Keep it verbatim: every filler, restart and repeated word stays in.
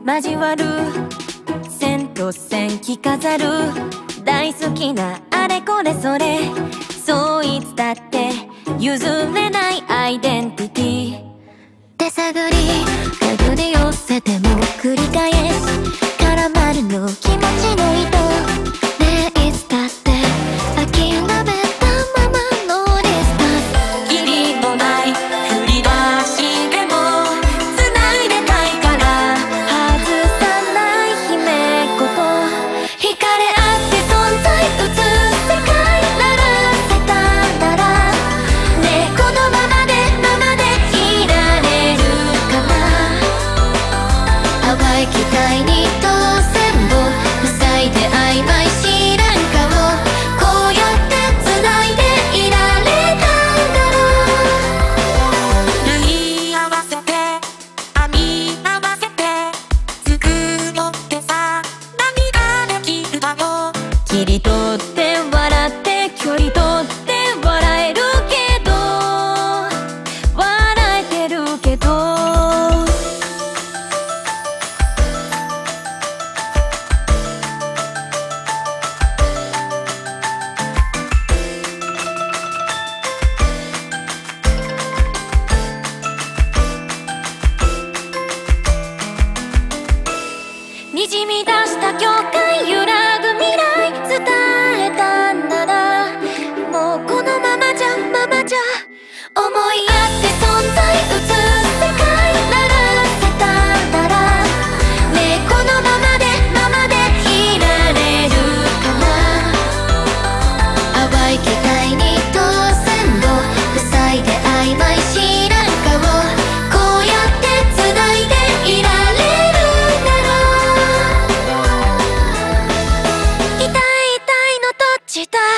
交わる線と線着飾る大好きなあれこれそれそういつだって譲れないアイデンティティ手探り手繰り寄せても繰り返し絡まるの気持ちの糸ねえいつだって諦めたままのリスタートキリもない振り出しでも繋いでたいから外さない姫こと惹かれ合って存在映す世界ならせたならねえこのままでままでいられるかな淡い期待に当選を塞いで曖昧知らん顔こうやって繋いでいられたんだろう縫い合わせて編み合わせて作ろうってさ何ができるだろう切り取って笑って距離取って笑えるけど笑えてるけどにじみ出した境界揺らぐ未来伝えたんならもうこのままじゃままじゃ思い合って存在映す世界ならせたならねえこのままでままでいられるかな淡い期待に当選を塞いで曖昧知らん顔こうやって繋いでいられるだろう痛い痛いのどっちだ